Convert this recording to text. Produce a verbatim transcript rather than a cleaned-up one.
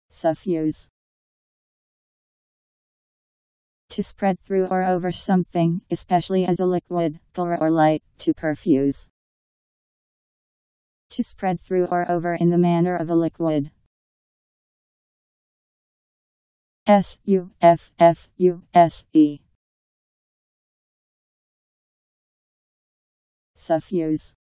Suffuse. To spread through or over something, especially as a liquid, color or light, to perfuse. To spread through or over in the manner of a liquid. S U F F U S E. Suffuse.